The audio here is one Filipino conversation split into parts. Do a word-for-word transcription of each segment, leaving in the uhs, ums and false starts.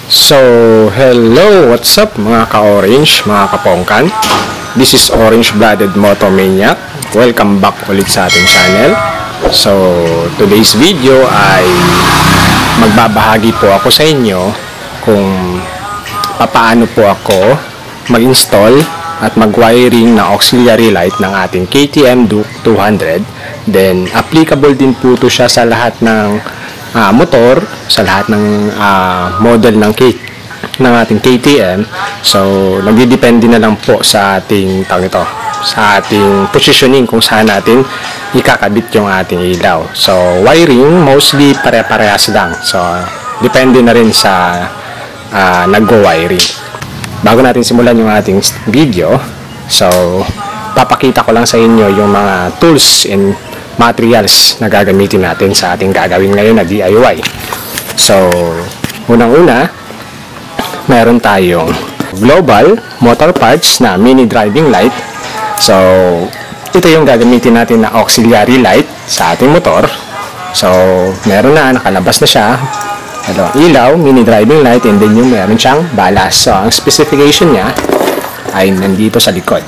So, hello, what's up mga ka-orange, mga kapongkan? This is Orange Blooded Moto Maniac. Welcome back ulit sa ating channel. So, today's video ay magbabahagi po ako sa inyo kung papaano po ako mag-install at mag-wiring na auxiliary light ng ating K T M Duke two hundred. Then, applicable din po ito siya sa lahat ng Uh, motor, sa lahat ng uh, model ng, K ng ating K T M. So, nagdidepende na lang po sa ating tawag ito, sa ating positioning kung saan natin ikakabit yung ating ilaw. So, wiring, mostly pare-parehas lang. So, depende na rin sa uh, nag-wiring. Bago natin simulan yung ating video, so, papakita ko lang sa inyo yung mga tools and materials na gagamitin natin sa ating gagawin ngayon na D I Y. So, unang-una, meron tayong global motor parts na mini driving light. So, ito yung gagamitin natin na auxiliary light sa ating motor. So, meron na, nakalabas na siya. Dalawang ilaw, mini driving light, and then yung meron siyang balas. So, ang specification niya ay nandito sa likod.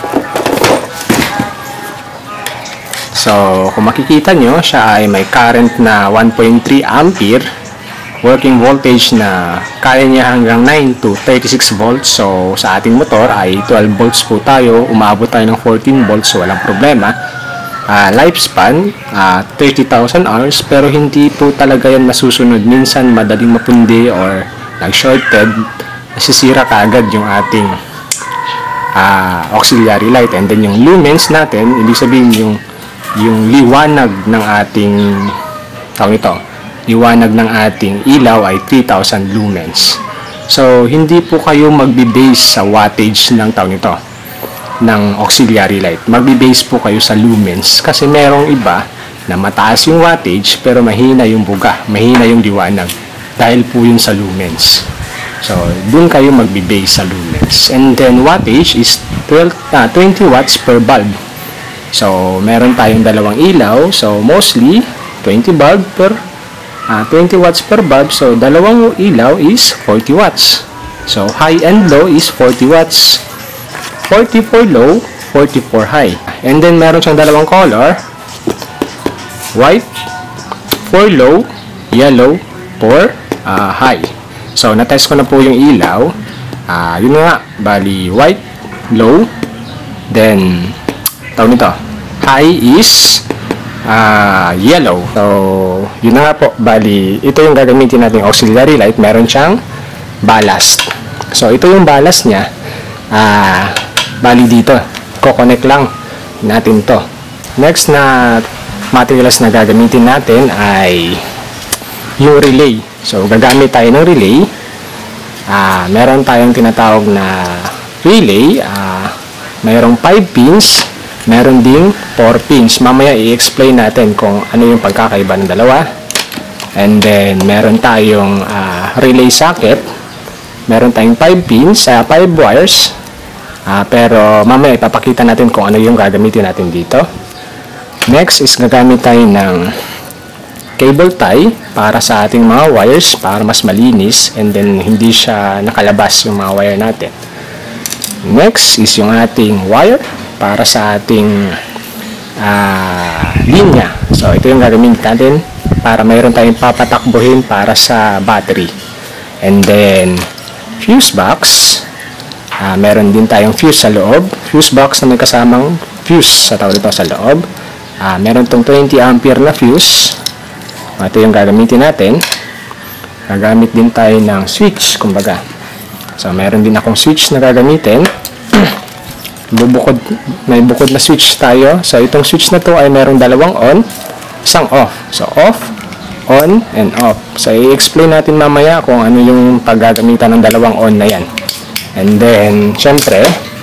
So, kung makikita nyo, siya ay may current na one point three ampere, working voltage na kaya niya hanggang nine to thirty-six volts. So, sa ating motor ay twelve volts po tayo, umabot tayo ng fourteen volts, so walang problema. Uh, lifespan, uh, thirty thousand hours, pero hindi po talaga yan masusunod. Minsan, madaling mapundi or nag-shorted, nasisira kaagad yung ating uh, auxiliary light. And then, yung lumens natin, ibig sabihin yung yung liwanag ng ating tawag ito, liwanag ng ating ilaw ay three thousand lumens. So, hindi po kayo magbe-base sa wattage ng tawag ito, ng auxiliary light. Magbe-base po kayo sa lumens kasi merong iba na mataas yung wattage pero mahina yung buga, mahina yung liwanag dahil po yun sa lumens. So, dun kayo magbe-base sa lumens. And then, wattage is twelve, uh, twenty watts per bulb. So, meron tayong dalawang ilaw. So, mostly, twenty bulb per, uh, twenty watts per bulb. So, dalawang ilaw is forty watts. So, high and low is forty watts. forty for low, forty for high. And then, meron siyang dalawang color. White for low, yellow for uh, high. So, natest ko na po yung ilaw. Uh, yun nga, bali, white, low, then, tawag nito, high is uh, yellow. So, yun na nga po. Bali, ito yung gagamitin natin auxiliary light. Meron siyang ballast. So, ito yung ballast niya. Uh, bali dito. Ko-connect lang natin to. Next na materials na gagamitin natin ay yung relay. So, gagamit tayo ng relay. Uh, meron tayong tinatawag na relay. Uh, mayroong five pins. Meron ding four pins. Mamaya i-explain natin kung ano yung pagkakaiba ng dalawa. And then, meron tayong uh, relay socket. Meron tayong five pins, uh, five wires. Uh, pero mamaya ipapakita natin kung ano yung gagamitin natin dito. Next is gagamit tayo ng cable tie para sa ating mga wires para mas malinis and then hindi siya nakalabas yung mga wire natin. Next is yung ating wire para sa ating uh, linya. So, ito yung gagamitin natin para mayroon tayong papatakbuhin para sa battery. And then, fuse box. Uh, meron din tayong fuse sa loob. Fuse box na may kasamang fuse sa tawag ito sa loob. Uh, meron tong twenty ampere na fuse. Ito yung gagamitin natin. Gagamit din tayo ng switch, kumbaga. So, meron din akong switch na gagamitin. Bubukod, may bukod na switch tayo. So, itong switch na to ay merong dalawang on, isang off. So, off, on, and off. So, i-explain natin mamaya kung ano yung paggagamitan ng dalawang on na yan. And then, syempre,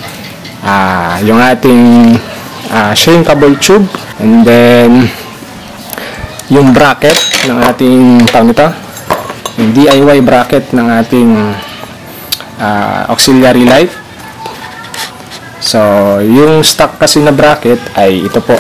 uh, yung ating uh, shrinkable tube. And then, yung bracket ng ating, tawag nito, yung D I Y bracket ng ating uh, auxiliary light. So, yung stock kasi na bracket ay ito po.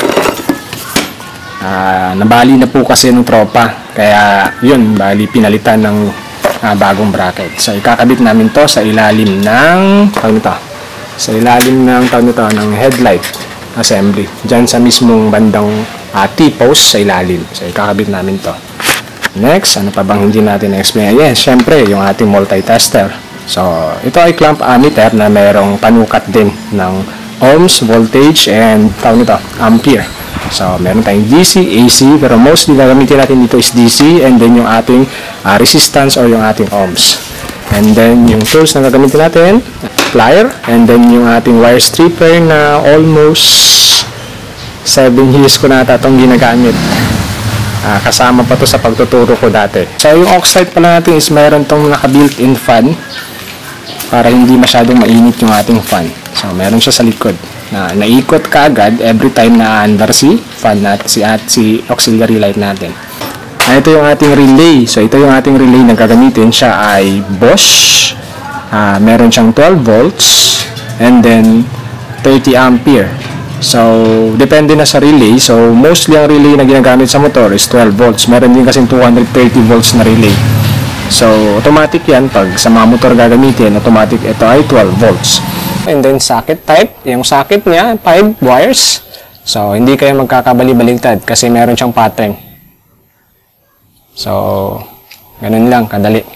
Uh, nabali na po kasi ng tropa. Kaya, yun, bali pinalitan ng uh, bagong bracket. So ikakabit namin to sa ilalim ng tawag nito. Sa ilalim ng tawag nito ng headlight assembly. Diyan sa mismong bandang uh, T-post sa ilalim. So ikakabit namin to. Next, ano pa bang hindi natin na-explain? Yes, syempre yung ating multi-tester. So ito ay clamp ammeter na mayroong panukat din ng ohms, voltage, and tawag nito, ampere. So, meron tayong D C, A C, pero mostly gagamitin natin dito is D C, and then yung ating uh, resistance or yung ating ohms. And then, yung tools na gagamitin natin, plier, and then yung ating wire stripper na almost seven years ko na ata itong ginagamit. Uh, kasama pa to sa pagtuturo ko dati. So, yung oxide pala natin is meron tong naka-built-in fan para hindi masyadong mainit yung ating fan. So, meron siya sa likod. Na naikot ka agad every time na under si fan natin, si, at si auxiliary light natin. Na ito yung ating relay. So ito yung ating relay na gagamitin. Siya ay Bosch. Uh, meron siyang twelve volts and then thirty ampere. So depende na sa relay. So mostly ang relay na ginagamit sa motor is twelve volts. Meron din kasi two hundred thirty volts na relay. So automatic yan. Pag sa mga motor gagamitin, automatic ito ay twelve volts. And then socket type, yung socket niya, five wires. So, hindi kayo magkakabali-baligtad kasi meron siyang pattern. So, ganun lang, kadali.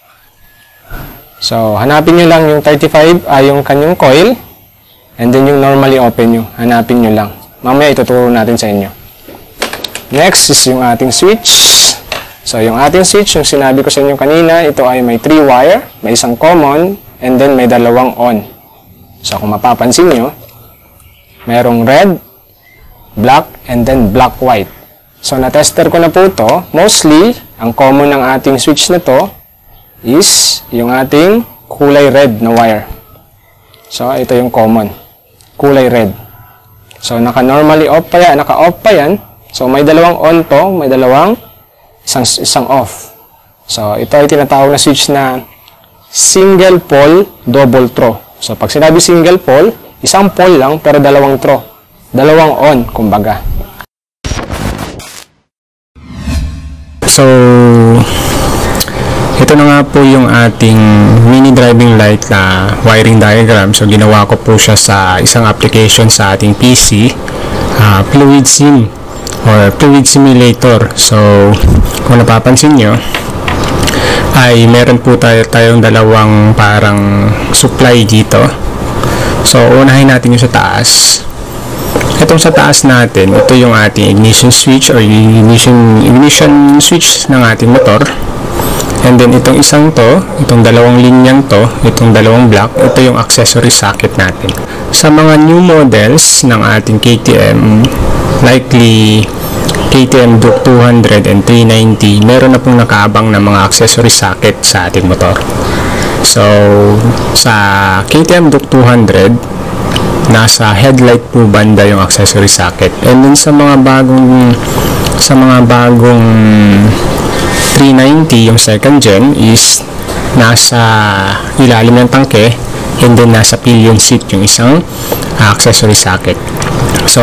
So, hanapin nyo lang yung thirty-five, ay yung kanyang coil. And then yung normally open nyo, hanapin nyo lang. Mamaya ituturo natin sa inyo. Next is yung ating switch. So, yung ating switch, yung sinabi ko sa inyo kanina, ito ay may three wire, may isang common, and then may dalawang on. So, kung mapapansin nyo, merong red, black, and then black-white. So, na-tester ko na po ito. Mostly, ang common ng ating switch na to is yung ating kulay red na wire. So, ito yung common. Kulay red. So, naka-normally off pa yan. Naka-off pa yan. So, may dalawang on to, may dalawang isang, isang off. So, ito ay tinatawag na switch na single pole, double throw. So, pag sinabi single pole, isang pole lang pero dalawang throw. Dalawang on, kumbaga. So, ito na nga po yung ating mini driving light na wiring diagram. So, ginawa ko po siya sa isang application sa ating P C, uh, Fluid Sim or Fluid Simulator. So, kung napapansin nyo, ay meron po tayo tayong dalawang parang supply dito. So unahin natin yung sa taas. Itong sa taas natin, ito yung ating ignition switch or ignition ignition switch ng ating motor. And then itong isang to, itong dalawang linyang to, itong dalawang block, ito yung accessory socket natin. Sa mga new models ng ating K T M, likely K T M Duke two hundred and three ninety, meron na pong nakaabang na mga accessory socket sa ating motor. So, sa K T M Duke two hundred, nasa headlight po banda yung accessory socket. And then sa mga bagong sa mga bagong three ninety, yung second gen, is nasa ilalim ng tangke, and then nasa pillion seat yung isang uh, accessory socket. So,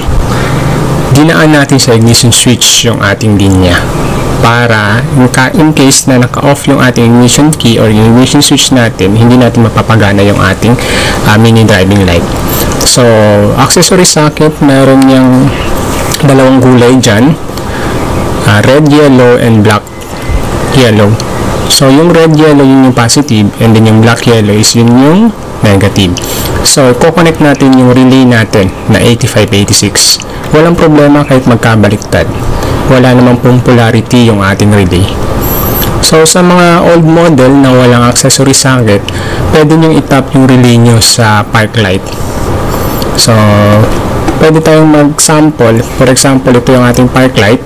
dinaan natin sa ignition switch yung ating linya para in case na naka-off yung ating ignition key or yung ignition switch natin, hindi natin mapapagana yung ating uh, mini driving light. So, accessory socket, meron yung dalawang kulay dyan, uh, red, yellow, and black yellow. So, yung red, yellow, yun yung positive, and then yung black, yellow is yun yung negative. So, i-connect natin yung relay natin na eighty-five eighty-six. Walang problema kahit magkabaliktad. Wala namang pong polarity yung ating relay. So, sa mga old model na walang accessory socket, pwede nyo itap yung relay nyo sa park light. So, pwede tayong mag-sample. For example, ito yung ating park light.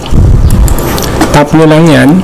Tap nyo lang yan,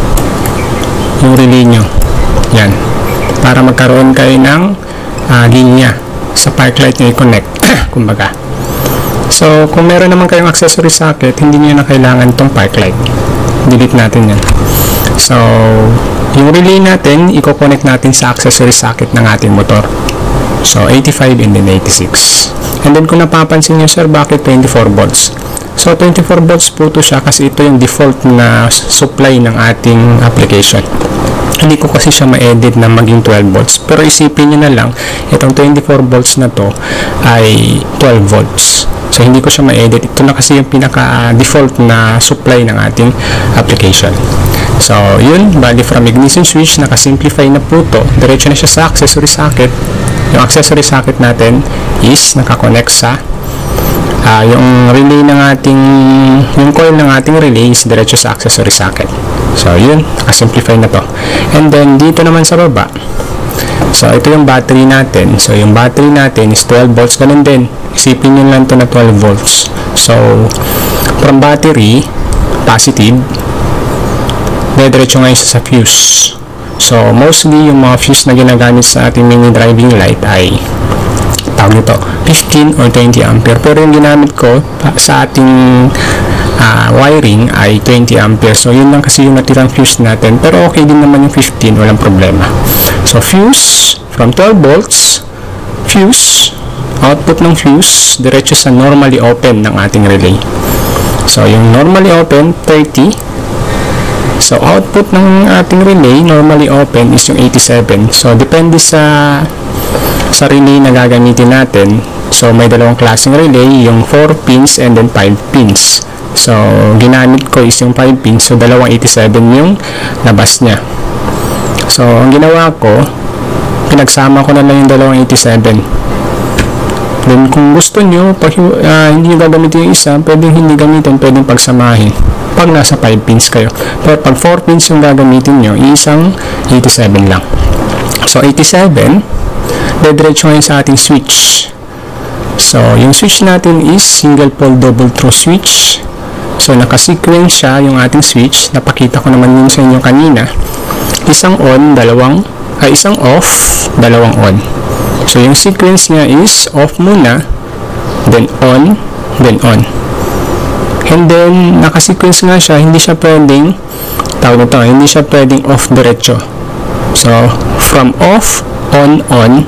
yung relay nyo. Yan. Para magkaroon kayo ng uh, linya sa park light nyo i-connect. Kumbaga. So, kung meron naman kayong accessory socket, hindi nyo na kailangan itong park light. Delete natin yan. So, yung relay natin, i-connect natin sa accessory socket ng ating motor. So, eighty-five and then eighty-six. And then, kung napapansin nyo, sir, bakit twenty-four volts? So, twenty-four volts po ito siya kasi ito yung default na supply ng ating application. hindi ko kasi siya ma-edit na maging twelve volts. Pero isipin nyo na lang, itong twenty-four volts na to ay twelve volts. So, hindi ko siya ma-edit. Ito na kasi yung pinaka-default na supply ng ating application. So, yun. Bali from ignition switch, nakasimplify na po to. Diretso na siya sa accessory socket. Yung accessory socket natin is nakakonect sa uh, yung relay ng ating, yung coil ng ating relay is diretso sa accessory socket. So, yun. Nakasimplify na to. And then, dito naman sa baba, so, ito yung battery natin. So, yung battery natin is twelve volts. Ganun din. Isipin nyo lang ito na twelve volts. So, from battery, positive, dediretso ngayon sa fuse. So, mostly, yung mga fuse na ginagamit sa ating mini driving light ay tawag nito, fifteen or twenty ampere. Pero yung ginamit ko sa ating uh, wiring ay twenty ampere. So, yun lang kasi yung natirang fuse natin. Pero okay din naman yung fifteen, walang problema. So, fuse from twelve volts, fuse, output ng fuse, diretso sa normally open ng ating relay. So, yung normally open, thirty. So, output ng ating relay, normally open, is yung eighty-seven. So, depende sa sa relay na gagamitin natin. So, may dalawang klaseng relay, yung four pins and then five pins. So, ginamit ko is yung five pins. So, dalawang eighty-seven yung labas niya. So, ang ginawa ko, pinagsama ko na lang yung dalawang eighty-seven. Then, kung gusto nyo, pag uh, hindi nyo gagamitin yung isa, pwedeng hindi gamitin, pwedeng pagsamahin pag nasa five pins kayo. Pero pag four pins yung gagamitin nyo, isang eighty-seven lang. So, eighty-seven, dediretso ngayon sa ating switch. So, yung switch natin is single pole double throw switch. So, nakasequence siya yung ating switch. Napakita ko naman yun sa inyo kanina. Isang on, dalawang, ay isang off, dalawang on. So, yung sequence niya is off muna, then on, then on. And then, nakasequence nga siya, hindi siya pwedeng, tawag nito, hindi siya pwedeng off diretso. So, from off, on, on,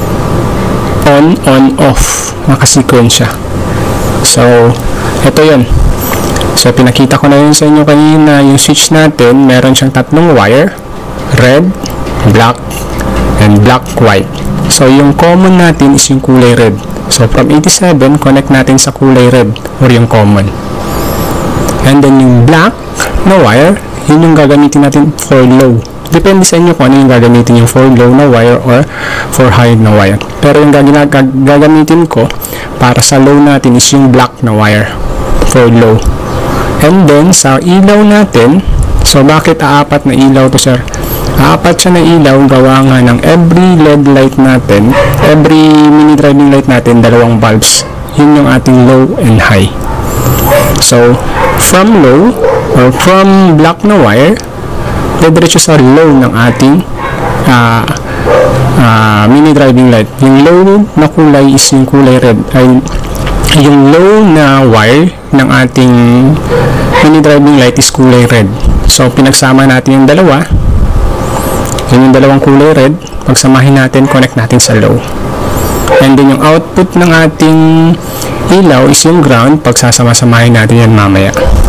on, on, off. Nakasequence siya. So, ito yun. So, pinakita ko na yun sa inyo kanina, yung switch natin, meron siyang tatlong wire, red, black, and black, white. So, yung common natin is yung kulay red. So, from eighty-seven, connect natin sa kulay red, or yung common. And then, yung black na wire, yun yung gagamitin natin for low. Depende sa inyo kung ano yung gagamitin yung for low na wire or for high na wire. Pero yung gagamitin ko para sa low natin is yung black na wire for low. And then, sa ilaw natin, so bakit aapat na ilaw to, sir? Aapat siya na ilaw, gawa nga ng every L E D light natin, every mini driving light natin, dalawang bulbs. Yun yung ating low and high. So, from low, or from black na wire, diretso sa low ng ating uh, uh, mini driving light. Yung low na kulay is yung kulay red. Ay, yung low na wire ng ating mini driving light is kulay red. So, pinagsama natin yung dalawa. Yun yung dalawang kulay red. Pagsamahin natin, connect natin sa low. And then, yung output ng ating ilaw is yung ground. Pagsasama-samahin natin yan mamaya.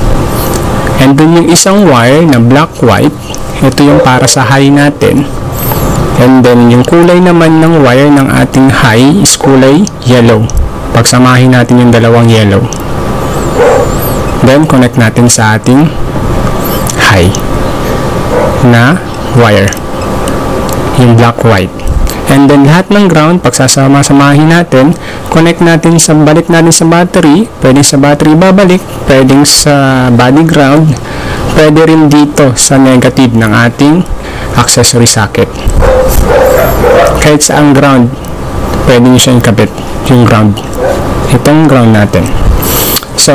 And then, yung isang wire na black-white, ito yung para sa high natin. And then, yung kulay naman ng wire ng ating high is kulay yellow. Pagsamahin natin yung dalawang yellow. Then, connect natin sa ating high na wire. Yung black-white. And then, lahat ng ground, pagsasama-samahin natin, connect natin sa, balik natin sa battery, pwedeng sa battery babalik, pwedeng sa body ground, pwede rin dito sa negative ng ating accessory socket. Kahit sa ang ground, pwede nyo siya ikabit, yung ground. Itong ground natin. So,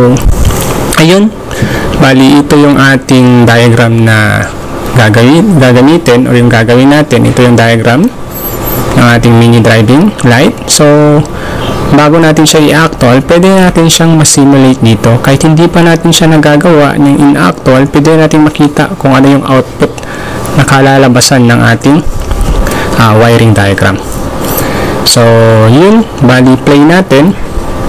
ayun, bali ito yung ating diagram na gagawin, gagamitin, o yung gagawin natin. Ito yung diagram ng ating mini driving light. So, bago natin siya i-actual, pwede natin siyang ma-simulate dito. Kahit hindi pa natin siya nagagawa ng in-actual, pwede natin makita kung ano yung output na kalalabasan ng ating uh, wiring diagram. So, yun. Bali, play natin.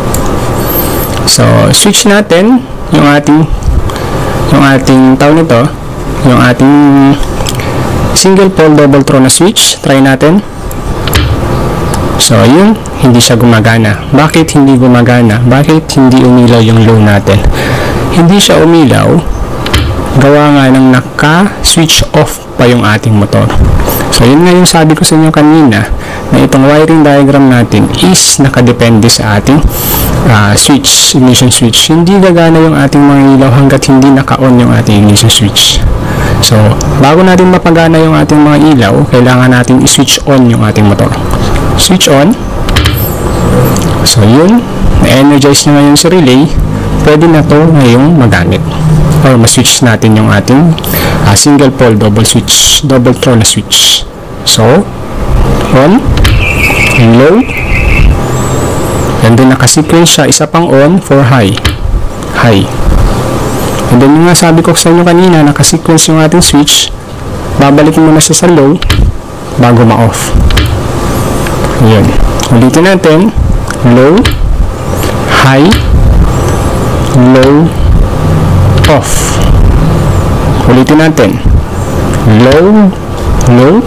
So, switch natin yung ating yung ating tawag nito, yung ating single pole double throw na switch. Try natin. So, yun, hindi siya gumagana. Bakit hindi gumagana? Bakit hindi umilaw yung low natin? Hindi siya umilaw, gawa nga ng naka-switch off pa yung ating motor. So, yun nga yung sabi ko sa inyo kanina, na itong wiring diagram natin is nakadepende sa ating uh, switch, ignition switch. Hindi gagana yung ating mga ilaw hanggat hindi naka-on yung ating ignition switch. So, bago natin mapagana yung ating mga ilaw, kailangan natin i-switch on yung ating motor. Switch on. So, yun. Na-energize na ngayon sa relay. Pwede na to ngayong magamit. Or ma-switch natin yung ating uh, single pole double switch, double throw na switch. So, on. Low. And then, naka-sequence siya. Isa pang on for high. High. And then, yung nga sabi ko sa inyo kanina, naka-sequence yung ating switch. Babalik mo na siya sa low bago ma-off. Ayan. Ulitin natin. Low, high, low, off. Ulitin natin. Low, low,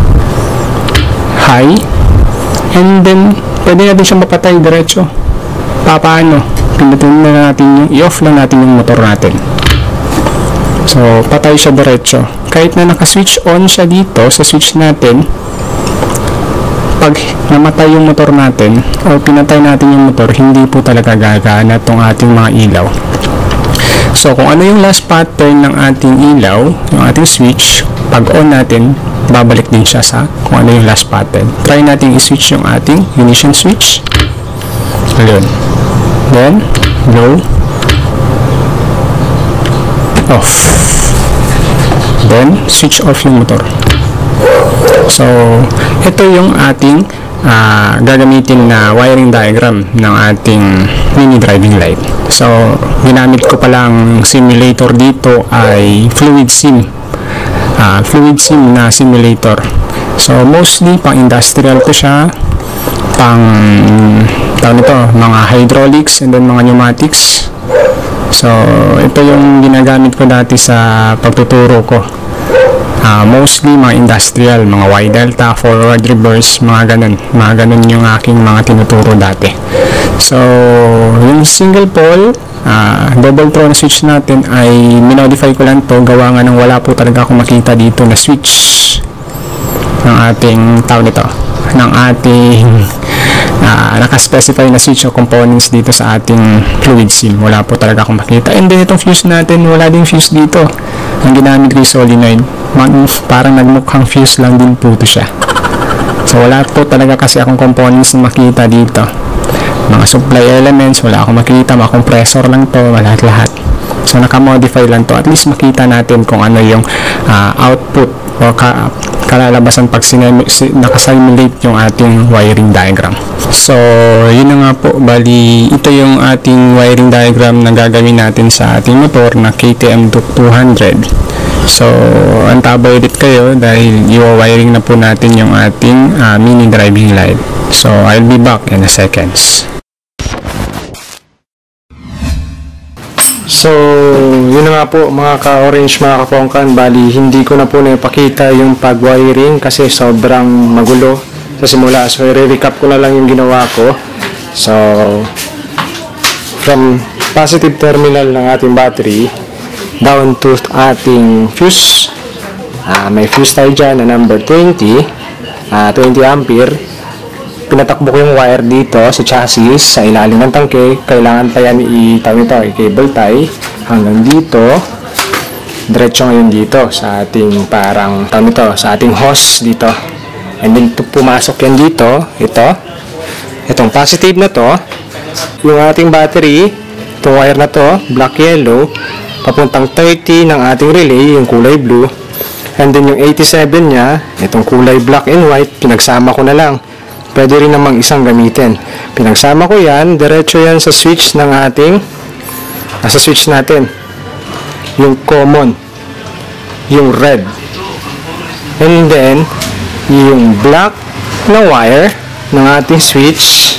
high, and then pwede natin siyang mapatay diretso. Paano? Pindutin na natin yung i-off lang natin yung motor natin. So, patay siya diretso. Kahit na naka-switch on siya dito sa switch natin, pag namatay yung motor natin o pinatay natin yung motor, hindi po talaga gagana itong ating mga ilaw. So, kung ano yung last pattern ng ating ilaw, yung ating switch, pag on natin, babalik din siya sa kung ano yung last pattern. Try natin i-switch yung ating ignition switch. Ayun. Then, low, off. Then, switch off yung motor. So, ito yung ating uh, gagamitin na wiring diagram ng ating mini driving light. So, ginamit ko palang simulator dito ay fluid sim. Uh, fluid sim na simulator. So, mostly pang industrial ko siya, pang tawag nito, mga hydraulics and then mga pneumatics. So, ito yung ginagamit ko dati sa pagtuturo ko. Uh, mostly mga industrial, mga Y delta, forward, reverse, mga ganun. Mga ganun yung aking mga tinuturo dati. So, yung single pole, uh, double throw na switch natin ay minodify ko lang to. Gawa nga ng wala po talaga akong makita dito na switch ng ating tawag nito, ng ating uh, nakaspecify na switch o components dito sa ating fluid sim. Wala po talaga akong makita. And then itong fuse natin, wala din fuse dito. Ang ginamit ko yung solenoid, parang nagmukhang fuse lang din po ito siya. So wala po talaga kasi akong components na makita dito. Mga supply elements, wala akong makita. Mga compressor lang to, lahat-lahat. So naka-modify lang to. At least makita natin kung ano yung uh, output o ka kalalabasan pag nakasimulate yung ating wiring diagram. So, yun na nga po. Bali, ito yung ating wiring diagram na gagawin natin sa ating motor na K T M Duke two hundred. So, antabay ulit kayo dahil i-wiring na po natin yung ating uh, mini driving light. So, I'll be back in a seconds. So, yun na nga po mga ka-orange, mga kapongkan. Bali, hindi ko na po naipakita yung pag-wiring kasi sobrang magulo sa simula. So, i-recap ko na lang yung ginawa ko. So, from positive terminal ng ating battery down to ating fuse. Uh, may fuse tayo dyan na number twenty, uh, twenty ampere. Pinatakbo ko yung wire dito sa chassis, sa ilalim ng tangke. Kailangan pa yan i-tawag ito, i-cable tie hanggang dito. Diretso ngayon dito sa ating parang, tawag ito, sa ating hose dito. And then pumasok yan dito, ito. Itong positive na to, yung ating battery, itong wire na to, black yellow, papuntang thirty ng ating relay, yung kulay blue. And then yung eighty-seven nya, itong kulay black and white, pinagsama ko na lang. Pwede rin namang isang gamitin. Pinagsama ko yan, diretso yan sa switch ng ating, ah, sa switch natin. Yung common, yung red. And then, yung black na wire ng ating switch,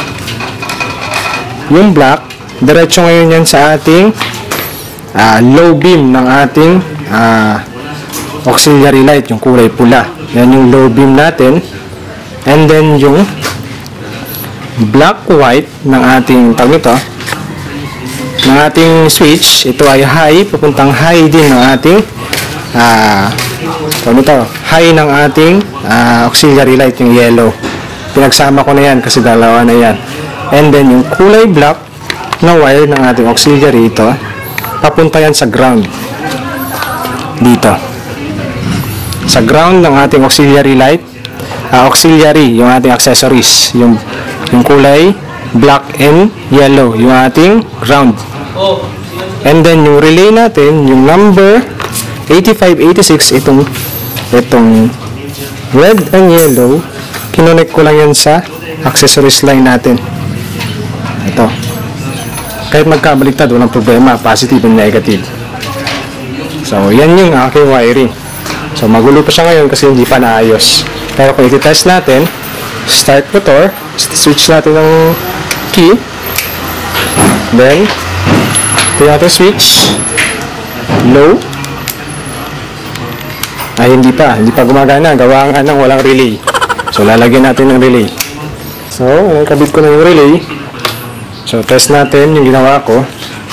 yung black, diretso ngayon yan sa ating uh, low beam ng ating uh, auxiliary light, yung kulay pula. Yan yung low beam natin. And then yung black white ng ating tawag nito, ng ating switch, ito ay high, papuntang high din ng ating ah, tawag nito, high ng ating ah, auxiliary light, yung yellow. Pinagsama ko na yan kasi dalawa na yan. And then yung kulay black na wire ng ating auxiliary, ito papunta yan sa ground dito, sa ground ng ating auxiliary light, uh, auxiliary yung ating accessories, yung, yung kulay black and yellow, yung ating ground. And then yung relay natin, yung number eighty-five eighty-six, itong itong red and yellow, kinonect ko lang yan sa accessories line natin. Ito, kahit magkabaliktad, walang problema, positive and negative. So, yan yung aking wiring. So, magulo pa siya ngayon kasi hindi pa naayos. Pero kung iti-test natin, start motor, switch natin ng key. Then, ito yung ating switch. Low. Ay, hindi pa. Hindi pa gumagana. Gawa nga ng walang relay. So, lalagyan natin ng relay. So, nakabit ko na yung relay. So, test natin yung ginawa ko.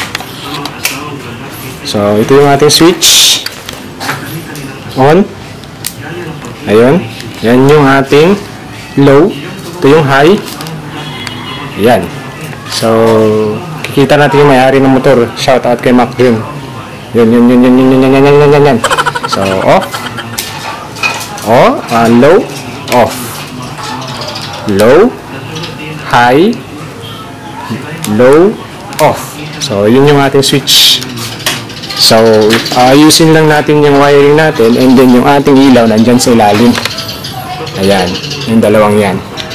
So, ito yung ating switch. On. Ayun. Yan yung ating low. Ito yung high. Yan. So, kikita natin yung may-ari ng motor. Shout out kay Mac Green. Yun, yun, yun, yun, yun, yun, yun, yun, yun, yun, yun. So, off. Oh, uh, low. Off. Low. High. Low. Off. So, yun yung ating switch. So, ayusin lang natin yung wiring natin, and then yung ating ilaw nandyan sa ilalim. Ayan, yung dalawang yan.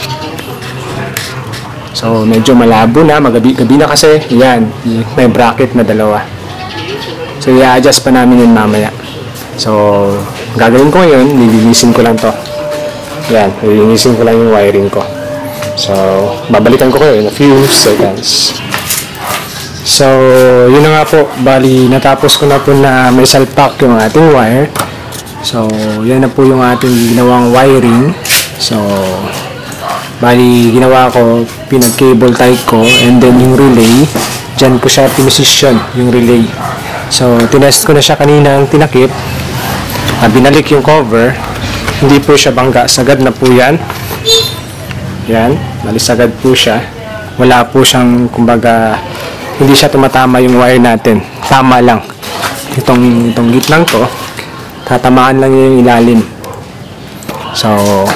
So, medyo malabo na, magabi-gabi na kasi. Yan, may bracket na dalawa. So, i-adjust pa namin yun mamaya. So, gagawin ko ngayon, lilinisin ko lang to. Yan, lilinisin ko lang yung wiring ko. So, babalikan ko kayo in a few seconds. So, yun na nga po. Bali, natapos ko na po na may salpak yung ating wire. So, yan na po yung ating ginawang wiring. So, bali, ginawa ko, pinag-cable tie ko, and then yung relay, dyan ko siya pinosisyon, yung relay. So, tinest ko na siya kanina ang tinakip. Uh, binalik yung cover. Hindi po siya bangga. Sagad na po yan. Yan, malisagad po siya. Wala po siyang, kumbaga, hindi siya tumatama yung wire natin. Tama lang. Itong, itong gitnang to, tatamaan lang yung ilalim. So,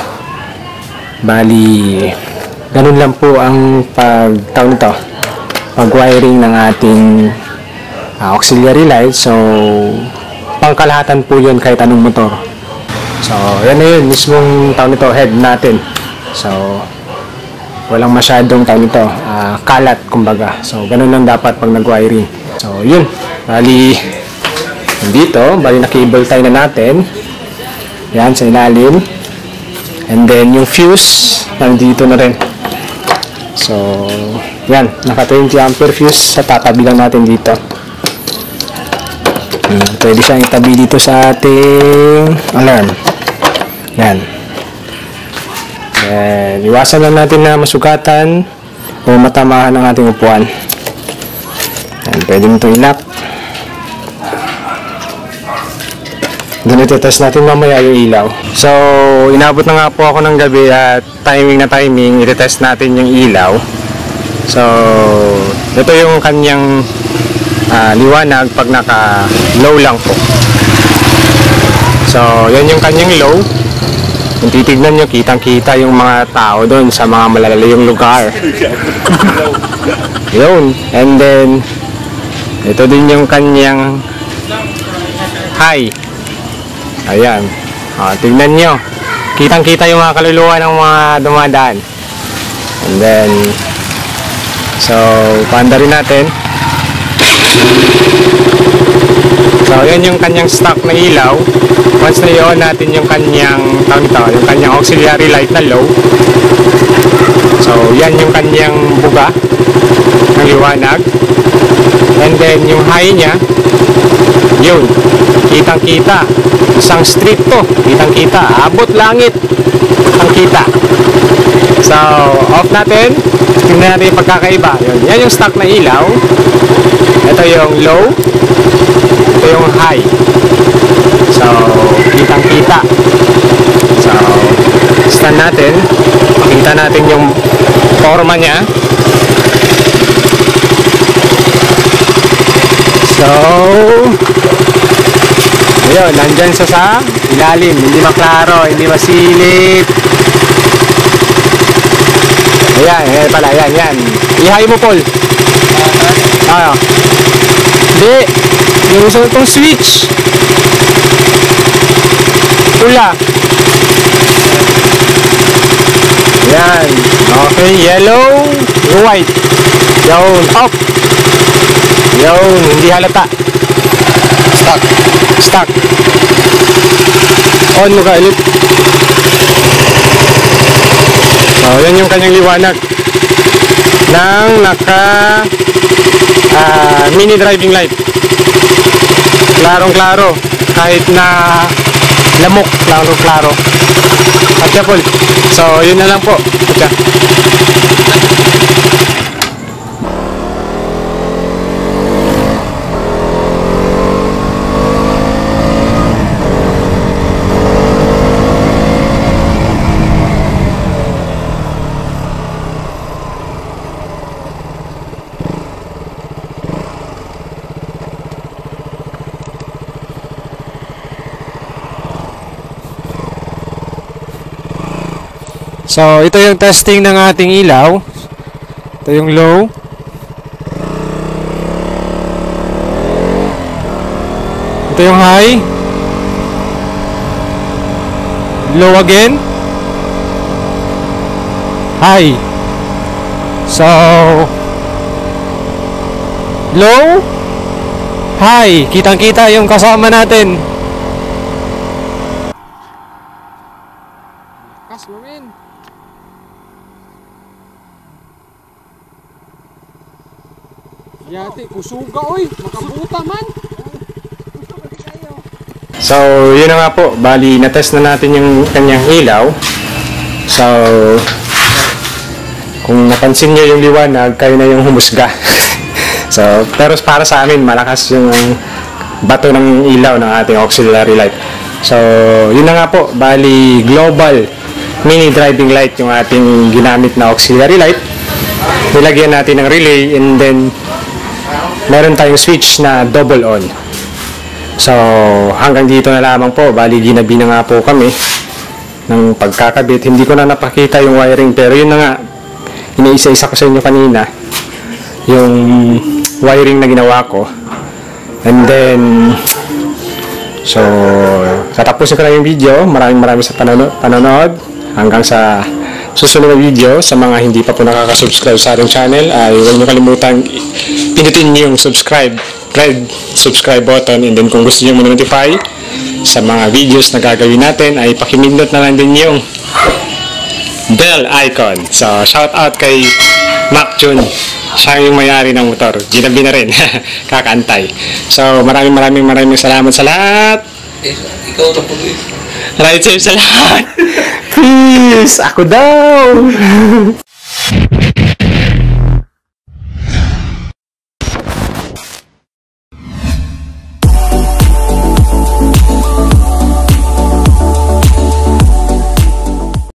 bali, ganun lang po ang pag-tawag nito, pag-wiring ng ating uh, auxiliary light. So, pangkalahatan po yun kahit anong motor. So, yan na yun, mismong tawag nito, head natin. So, walang masyadong tawag nito, uh, kalat kumbaga. So, ganun lang dapat pag nag-wiring. So, yun. Bali, dito, bali na-cable tie na natin. Yan, sa ilalim. And then, yung fuse, nandito na rin. So, yan. Naka twenty ampere fuse. Sa tatabi lang natin dito. Hmm, pwede siyang itabi dito sa ating alarm. Yan. And iwasan lang natin na masugatan o matamahan ang ating upuan. And pwede mo itong ilak. Then ito-test natin mamaya yung ilaw. So, inabot na nga po ako ng gabi at timing na timing, ito-test natin yung ilaw. So, ito yung kanyang uh, liwanag pag naka-low lang po. So, yan yung kanyang low. Kung titignan nyo, kitang-kita yung mga tao doon sa mga malalayong lugar. Yun. And then, ito din yung kanyang high. Ayan. O, tignan nyo. Kitang-kita yung mga kaluluwa ng mga dumadaan. And then, so, panda rin natin. So, yan yung kanyang stock na ilaw. Once na i-on natin yung kanyang, tawag ito, yung kanyang auxiliary light na low. So, yan yung kanyang buga ng liwanag. And then, yung high niya, yun. kitang kita. Isang street to, kitang kita, abot langit ang kita. So off natin, tingnan natin yung pagkakaiba. Yun, yan yung stock na ilaw. Ito yung low, ito yung high. So kitang kita. So stand natin, makita natin yung forma niya. So ayun, nandyan siya sa ilalim, hindi maklaro, hindi masilip. Ayan, ayan pala, ayan, yan. I-high mo, Paul. Ah, hindi, yung gusto itong switch. Pula. Ayan, okay, yellow, white. Yun, up. Yun, hindi halata. Stuck. Stuck. On mo ka ulit. So, yan yung kanyang liwanag ng naka uh, mini driving light. Klarong klaro. Kahit na lamok, klarong klaro. At siya, Paul. So, yun na lang po. At siya. So, ito yung testing ng ating ilaw. Ito yung low. Ito yung high. Low again. High. So, low. High. Kitang-kita yung kasama natin. Kas mo, men. Yati, kusuga oy, makabuta man. So, yun na nga po, bali na-test na natin yung kanyang ilaw. So, kung napansin nyo yung liwanag, kayo na yung humusga. So, pero para sa amin, malakas yung bato ng ilaw ng ating auxiliary light. So, yun na nga po, bali global mini driving light yung ating ginamit na auxiliary light. Nilagyan natin ng relay and then meron tayong switch na double on. So, hanggang dito na lamang po. Bali, ginabi na nga po kami ng pagkakabit. Hindi ko na napakita yung wiring, pero yun na nga, iniisa-isa ko sa inyo kanina yung wiring na ginawa ko. And then, so, katapusin ko na yung video. Maraming maraming sa panonood. panonood. Hanggang sa susunod na video. Sa mga hindi pa po nakaka-subscribe sa ating channel, ay huwag nyo kalimutan pinutin nyo yung subscribe red subscribe button, and then kung gusto nyo ma-notify sa mga videos na gagawin natin, ay pakimindot na lang din yung bell icon. So shout out kay Mac Jun, siya yung may-ari ng motor, ginabi na rin. Kakantay. So maraming maraming maraming salamat sa lahat. Eh, ikaw na po eh. Ride safe sa lahat. Peace! Ako daw!